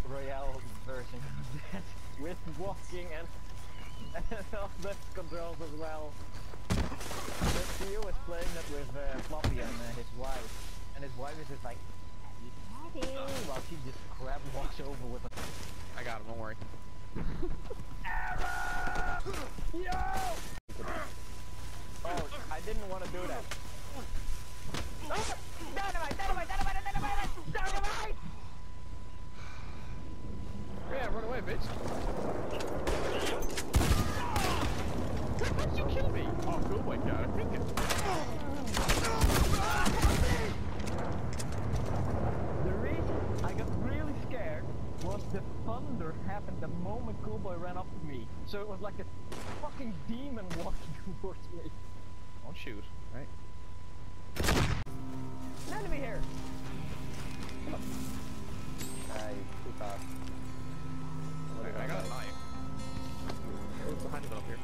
Royale version of that with walking and all the controls as well. But Theo was playing that with Floppy and his wife, and his wife is just like, Daddy, while she just walks over with him. I got him, don't worry. Yo! Oh, I didn't want to do that. Oh, dynamite! Yeah, run away, bitch. How'd you kill me? Oh, cool, my god, I think it. The reason I got really scared was the thunder happened the moment Coolboy ran up to me. So it was like a fucking demon walking towards me. Don't shoot, right? An enemy here! Come on. Too fast. I got a knife. Who's behind it up here?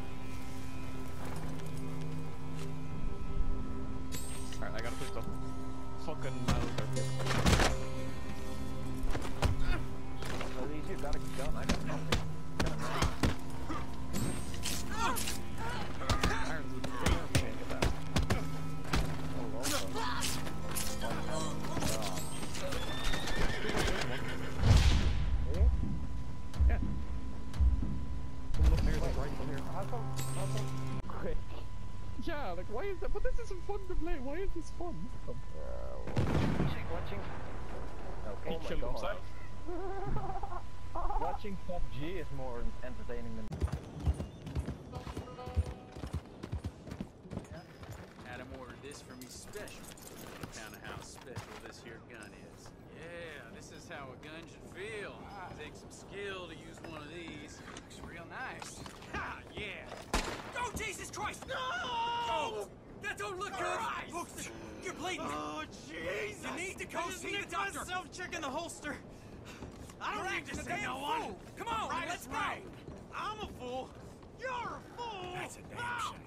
Alright, I got a pistol. Fucking Mauser. At least you got a gun, I got nothing. Irons with the damn can't get that. Oh, also. Yeah. Someone up there, like right from here. How come quick? Yeah, like why is that? But this isn't fun to play. Why is this fun? Watching. Okay, He killed himself. Watching PUBG is more entertaining than. Adam ordered this for me special. Kinda how special this here gun is. Yeah, this is how a gun should feel. Takes some skill to use one of these. Looks real nice. Ha! Yeah. Oh, Jesus Christ! No! Oh, that don't look good. Look, you're bleeding. Oh, Jesus! You need to go see the doctor. Myself checking the holster. I don't need to see no one. Come on, right, let's go. I'm a fool. You're a fool. That's a damn shame.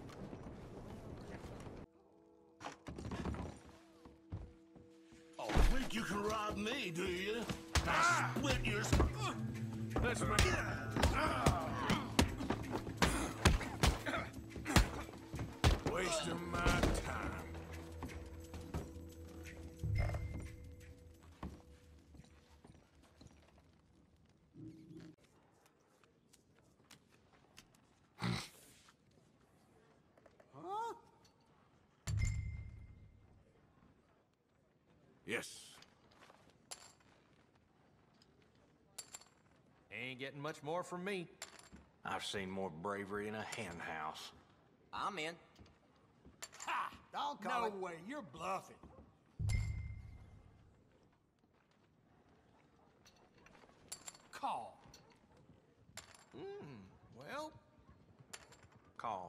Oh, think you can rob me, do you? I split your... That's my... Wasting my time. Huh? Yes. Ain't getting much more from me. I've seen more bravery in a hen house. I'm in. Ha! Don't call No it. way, you're bluffing. Call. Well, Call.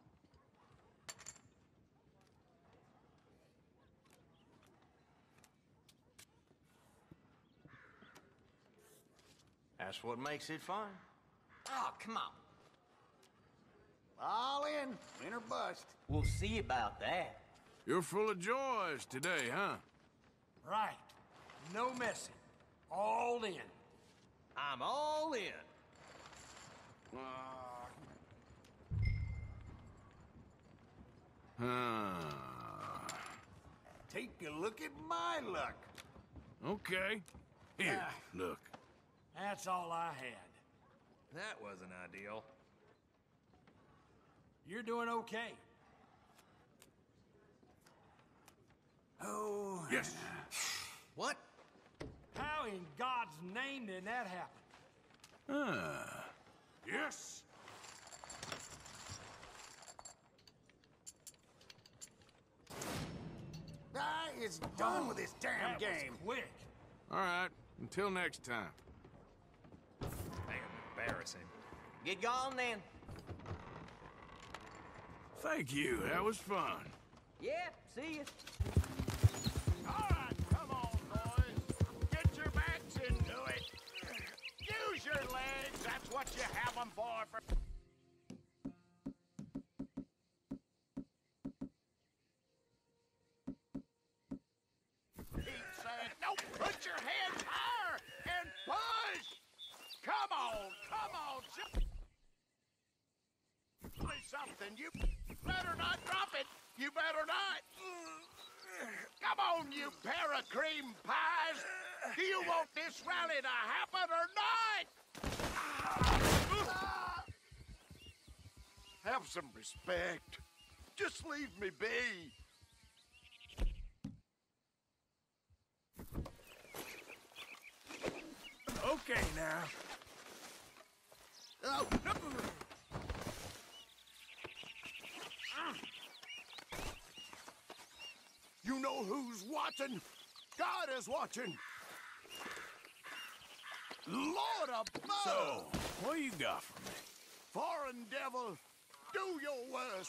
That's what makes it fun. oh, come on. All in, win or bust. We'll see about that. You're full of joys today, huh? Right. No messing. All in. I'm all in. Take a look at my luck. Okay. Here, look. That's all I had. That wasn't ideal. You're doing okay. Oh. Yes. What? How in God's name did that happen? Yes. It's done with this damn game. Quick. All right. Until next time. Damn embarrassing. Get gone then. Thank you. That was fun. Yeah, see ya. All right, come on, boys. Get your backs into it. Use your legs. That's what you have them for. Keep saying, no, put your hands higher and punch. come on, Say something. You better not drop it. You better not. Come on, you pair of cream pies. Do you want this rally to happen or not? Have some respect. Just leave me be. Okay, now. Oh, no. You know who's watching? God is watching. Lord above. So, what you got for me? Foreign devil, do your worst.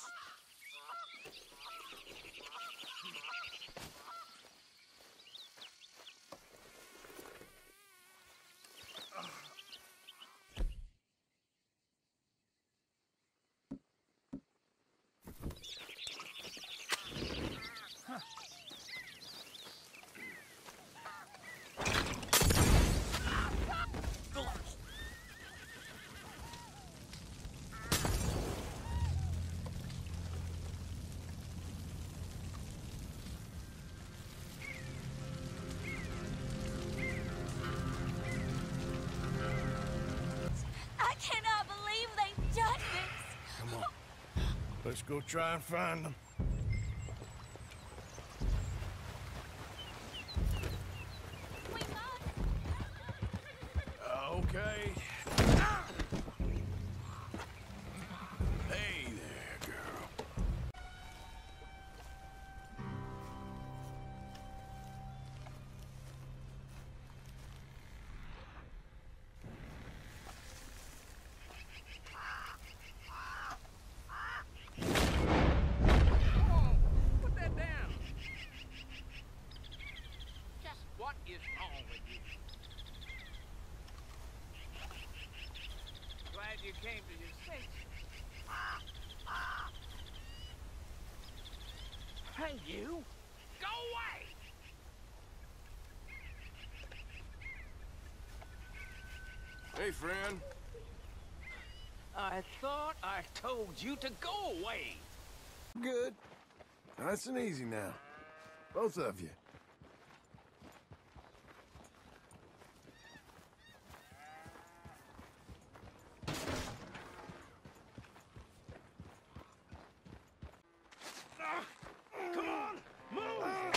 I cannot believe they've done this! Come on. Let's go try and find them. We must! Okay. Hey there, girl. Put that down. Just what is wrong with you? Glad you came to your senses. Hey, you! Go away! Hey, friend. I thought I told you to go away. Good. Nice and easy now. Both of you. Come on! Move!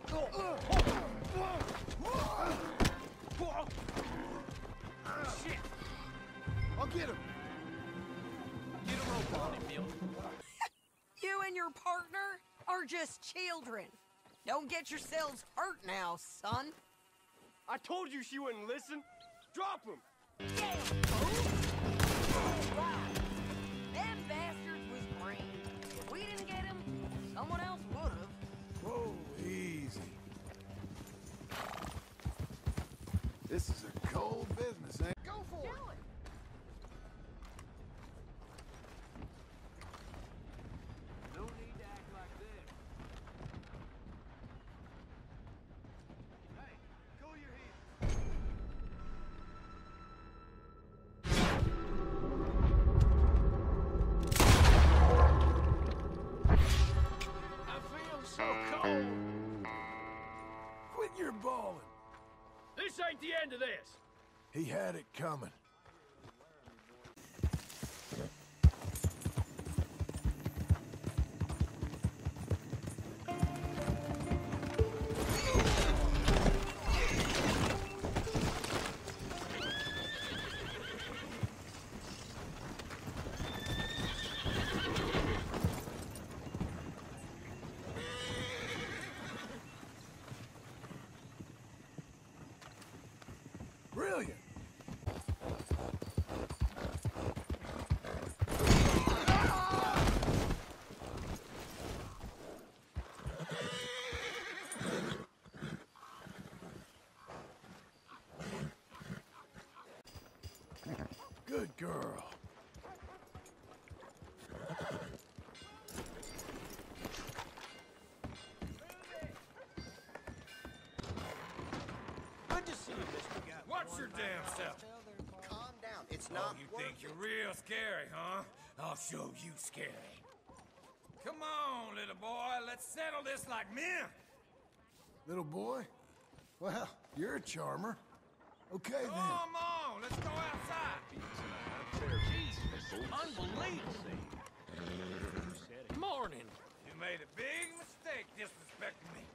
Shit! I'll get him. Get a rope on him, Bill. You and your partner are just children. Don't get yourselves hurt now, son. I told you she wouldn't listen. Drop him. Right. Them bastards was green. If we didn't get him, someone else would have. Whoa, easy. This is a cold business, ain't it? Go for it. No need to act like this. Hey, cool your head. I feel so cold. Quit your bawling. This ain't the end of this. He had it coming. Brilliant. Good girl. Good to see you, Mr. Guy. Watch your damn self. Calm down. It's not You think you're real scary, huh? I'll show you scary. Come on, little boy. Let's settle this like men. Little boy? Well, you're a charmer. Okay, then. Come on, let's go outside. Jesus, unbelievable. Morning. You made a big mistake disrespecting me.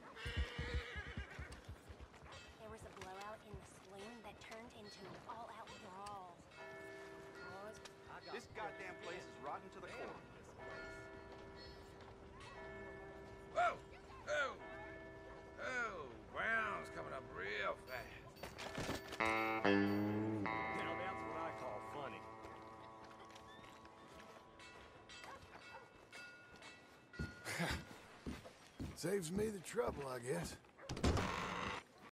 There was a blowout in the saloon that turned into an all-out brawl. This goddamn place is rotten to the core. Whoa! Oh! Oh, Brown's coming up real fast. Now that's what I call funny. Saves me the trouble, I guess.